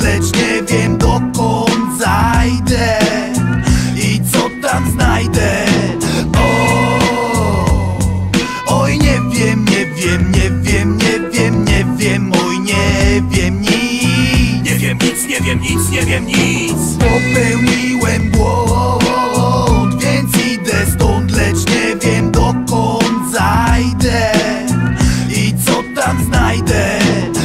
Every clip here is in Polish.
lecz nie wiem dokąd zajdę i co tam znajdę. Oj nie wiem, nie wiem, nie wiem, nie wiem, nie wiem, oj nie wiem nic. Nie wiem nic, nie wiem nic, nie wiem nic. Popełniłem błąd, więc idę stąd, lecz nie wiem dokąd zajdę i co tam znajdę.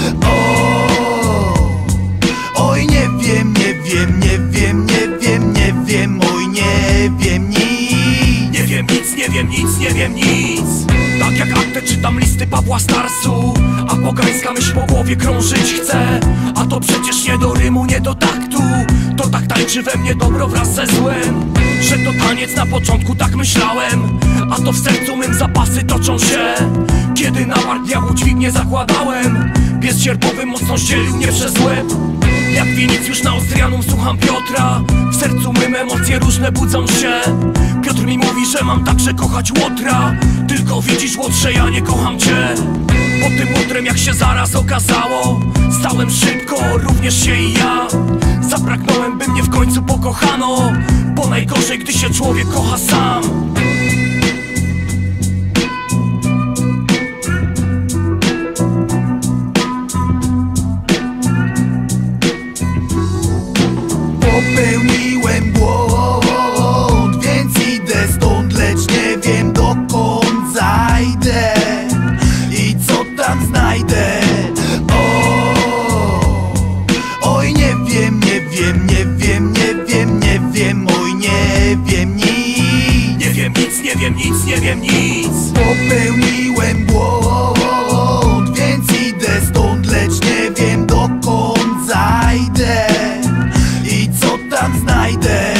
Oj nie wiem, nie wiem, nie wiem, nie wiem, nie wiem, oj nie wiem nic. Nie wiem nic, nie wiem nic, nie wiem nic. Tak jak aktę czytam listy Pawła Starsu, a pogańska myśl po głowie krążyć chce. A to przecież nie do rymu, nie do taktu. To tak tańczy we mnie dobro wraz ze złem, że to taniec na początku, tak myślałem. A to w sercu mym zapasy toczą się. Kiedy na bark diabłu dźwignię zakładałem, pies sierpowy mocno ścielił mnie przez łeb. Jak winic już na Austrianum słucham Piotra, w sercu mym emocje różne budzą się. Piotr mi mówi, że mam także kochać Łotra. Tylko widzisz, Łotrze, ja nie kocham cię. Po tym Łotrem, jak się zaraz okazało, stałem szybko, również się i ja. Zapragnąłem, by mnie w końcu pokochano, bo najgorzej, gdy się człowiek kocha sam. Popełniłem błąd, więc idę stąd, lecz nie wiem dokąd zajdę i co tam znajdę. Oj nie wiem, nie wiem, nie wiem, nie wiem, nie wiem, oj nie wiem nic. Nie wiem nic, nie wiem nic, nie wiem nic. Popełniłem błąd, więc idę stąd, lecz nie wiem dokąd zajdę i co tam znajdę.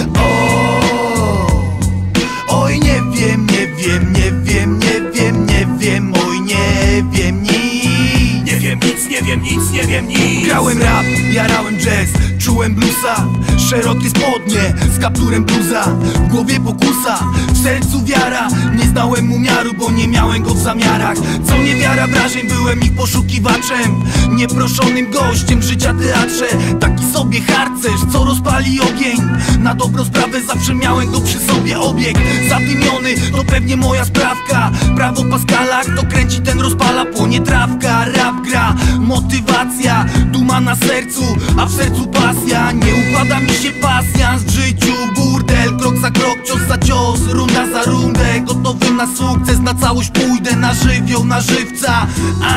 Oj nie wiem, nie wiem, nie wiem, nie wiem, nie wiem, oj nie wiem nic. Nie wiem nic, nie wiem nic, nie wiem nic. Grałem rap, jarałem jazz, czułem bluesa, szerokie spodnie z kapturem bluza. W głowie pokusa, w sercu wiara. Nie znałem umiaru, bo nie miałem go w zamiarach. Co niewiara wrażeń, byłem ich poszukiwaczem, nieproszonym gościem w życia teatrze. Taki sobie harcerz, co rozpali ogień. Na dobrą sprawę zawsze miałem go przy sobie. Obiekt zadymiony, to pewnie moja sprawka. Prawo Pascala, kto kręci, ten rozpala. Płonie trawka, rap gra, motywacja, duma na sercu, a w sercu pasja. Nie układa mi się pasjans w życiu, burdel. Krok za krok, cios za cios, runda za rundę. Gotowy na sukces, na całość pójdę, na żywioł, na żywca.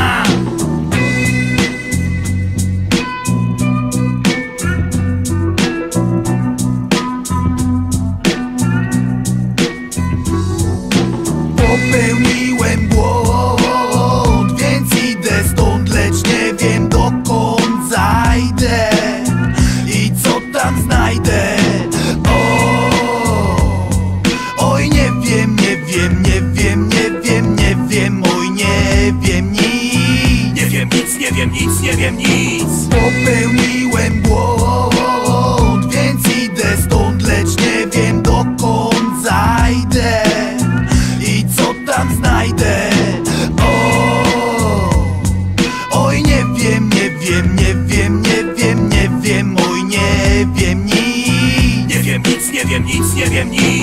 Popełniłem błąd, więc idę stąd, lecz nie wiem dokąd zajdę i co tam znajdę. Oj nie wiem, nie wiem, nie wiem, nie wiem, nie wiem, oj nie wiem nic. Nie wiem nic, nie wiem nic, nie wiem nic. Popełniłem błąd, więc idę stąd, lecz nie wiem dokąd zajdę i co tam znajdę. Oj nie wiem, nie wiem, nie wiem, nie wiem, nie wiem, oj nie wiem nic. Nie wiem nic, nie wiem nic, nie wiem nic.